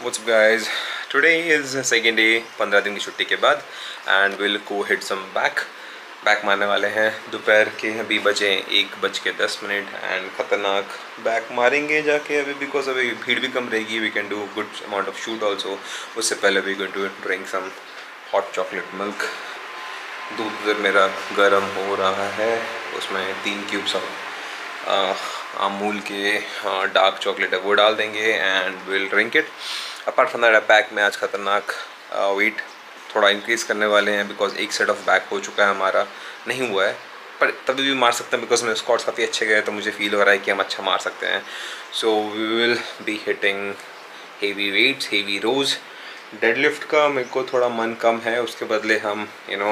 What's up guys? Today is second day 15 दिन की छुट्टी के बाद and will go hit some back मारने वाले हैं। दोपहर के अभी बजे 1:10 एंड ख़तरनाक बैक मारेंगे जाके अभी, बिकॉज अभी भीड़ भी कम रहेगी। We can do good amount of shoot also. उससे पहले we going to drink some hot chocolate milk. दूध मेरा गर्म हो रहा है, उसमें 3 क्यूब्स अमूल के डार्क चॉकलेट है वो डाल देंगे and will drink it. Apart from that back में आज ख़तरनाक वेट थोड़ा इंक्रीज़ करने वाले हैं, बिकॉज एक सेट ऑफ बैक हो चुका है, हमारा नहीं हुआ है, पर तभी भी मार सकते हैं बिकॉज मेरे स्क्वाट्स काफ़ी अच्छे गए, तो मुझे फील हो रहा है कि हम अच्छा मार सकते हैं। So we will be hitting heavy weights, heavy rows. Deadlift का मेरे को थोड़ा मन कम है, उसके बदले हम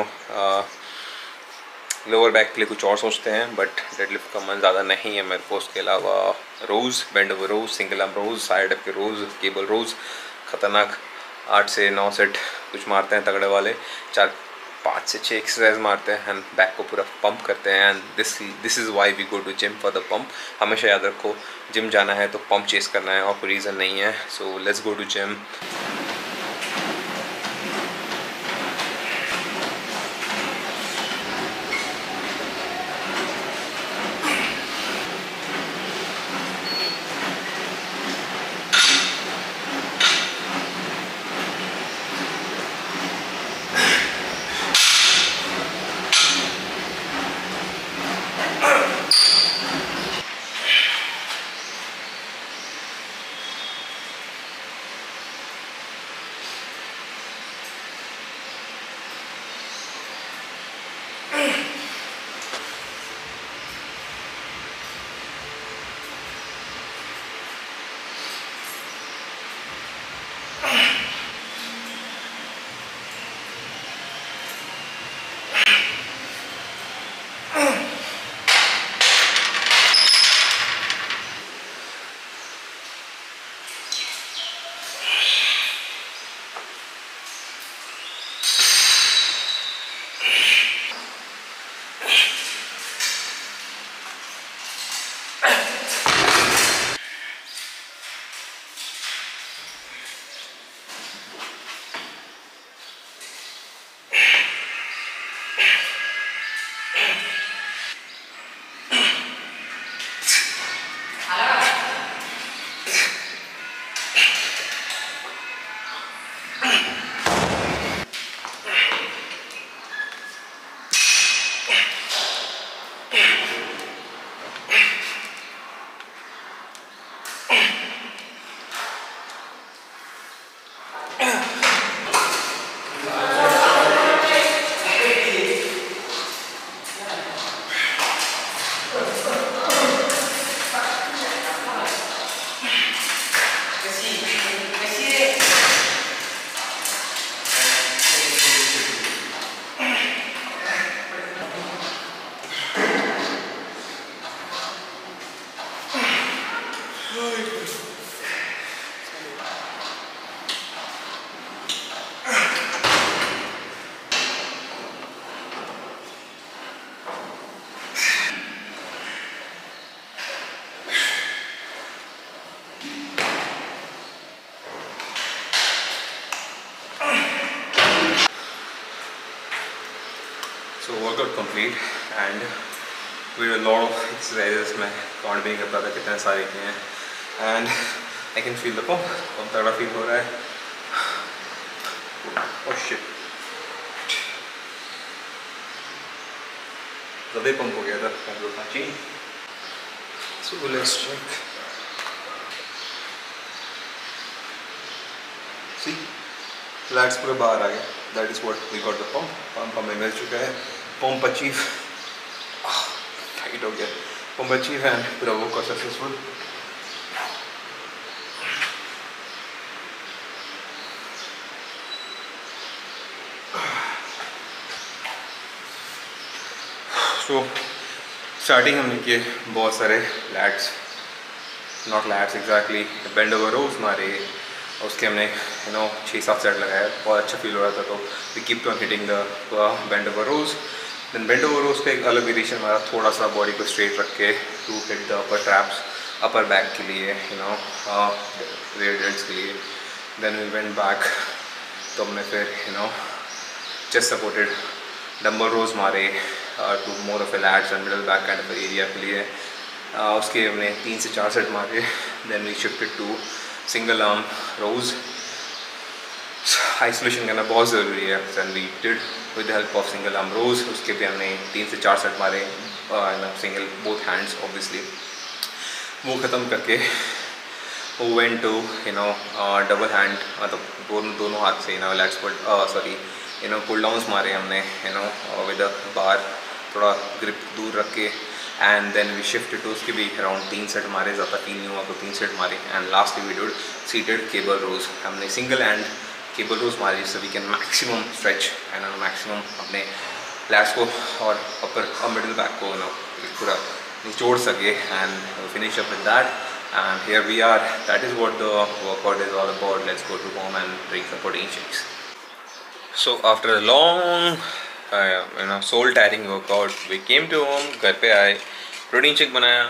लोअर बैक के लिए कुछ और सोचते हैं, बट डेडलिफ्ट का मन ज़्यादा नहीं है मेरे को। उसके अलावा rows, bend over rows, single arm rows, side up के रोज़, केबल रोज़, ख़तरनाक 8 से 9 सेट कुछ मारते हैं तगड़े वाले, 5 से 6 एक्सरसाइज मारते हैं एंड बैक को पूरा पंप करते हैं। And this is why we go to gym, for the pump. हमेशा याद रखो, जिम जाना है तो पंप चेस करना है और कोई रीज़न नहीं है। So let's go to gym. So workout complete and we did a lot of exercises. मैं काउंट भी नहीं कर पाता कितने सारे किए हैं and I can feel the pump तगड़ा फील हो रहा है। Oh shit, ज़्यादा पंप हो गया था, so let's check. See, let's पूरे बाहर आ गए। That is what we got the pump हमें मिल चुका है। पंप अचीव, टाइट हो गया, पंप अचीव एंड पूरा वर्कआउट सक्सेसफुल। सो स्टार्टिंग हमने किए बहुत सारे lats, not lats exactly, bend over rows मारे, उसके हमने 6-7 सेट लगाया, बहुत अच्छा फील हो रहा था। तो we keep on hitting the bend over rows. Then bend over rows का एक अलग वेरिएशन हमारा, थोड़ा सा बॉडी को स्ट्रेट रख के to hit the upper traps, upper back के लिए, रेयर डेल्ट्स के लिए। देन वी वेंट बैक, तो हमने फिर चेस्ट सपोर्टेड डंबल रोज मारे to more of a lats and middle back kind of area के लिए। उसके हमने 3 से 4 सेट मारे। Then we shifted to single arm rows. Isolation करना बहुत ज़रूरी है, and we did with the help of single arm rows. उसके भी हमने 3 से 4 सेट मारे, सिंगल बोथ हैंड्स ऑब्वियसली। वो ख़त्म करके वो वेंट टू डबल हैंड, मतलब दोनों हाथ से लैट्स पुल डाउन्स मारे हमने विद अ बार, थोड़ा ग्रिप दूर रख के। And then we shift to, उसके भी अराउंड 3 सेट मारे, ज़्यादा फील नहीं हुआ तो 3 सेट मारे। And lastly we did seated cable rows. हमने सिंगल हैंड केबल रोज मारी, जिससे we can maximum stretch and maximum अपने लैट्स को और अपर और मिडिल बैक को पूरा निचोड़ सके। And finish up with that, and here we are. That is what the workout is all about. Let's go to home and drink some protein shakes. So after a long soul tiring workout, we came to home. घर पे आए, protein shake बनाया,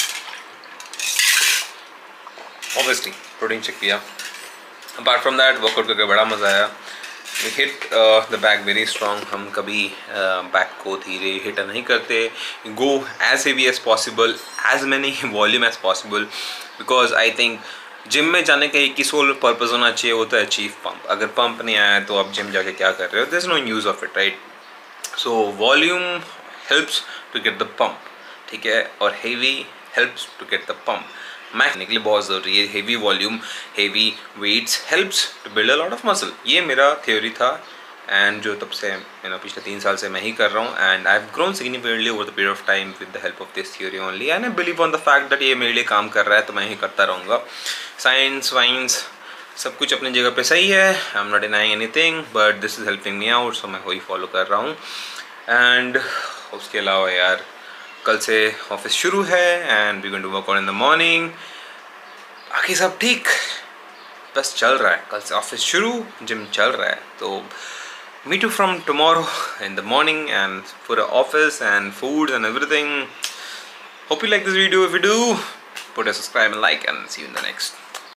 obviously protein shake पिया। Apart from that, workout करके बड़ा मज़ा आया। We hit the back very strong. हम कभी बैक को धीरे हिट नहीं करते। Go as heavy as possible, as many volume as possible, because I think gym में जाने का एक ही सोल पर्पज़ होना चाहिए, वो तो अचीव पंप। अगर पंप नहीं आया तो आप जिम जाके क्या कर रहे हो? There's no use of it, right? So volume helps to get the pump, ठीक है, और heavy helps to get the pump. Match करने के लिए बहुत ज़रूरी है heavy volume, heavy weights helps to build a lot of muscle. ये मेरा थ्योरी था, एंड जो तब से पिछले 3 साल से मैं ही कर रहा हूँ। And I have grown significantly over the period of time with the help of this theory only, and I believe on the fact that ये मेरे लिए काम कर रहा है, तो मैं ही करता रहूँगा। साइंस वाइंस सब कुछ अपनी जगह पे सही है, I am not denying anything, but this is helping me out, so मैं वही फॉलो कर रहा हूँ। एंड उसके अलावा यार कल से ऑफिस शुरू है, and we going to work out in the morning. बाकी सब ठीक, बस चल रहा है। कल से ऑफिस शुरू, जिम चल रहा है, तो meet you from tomorrow in the morning and for the office and food and everything. Hope you like this video. If you do, put a subscribe and like, and see you in the next.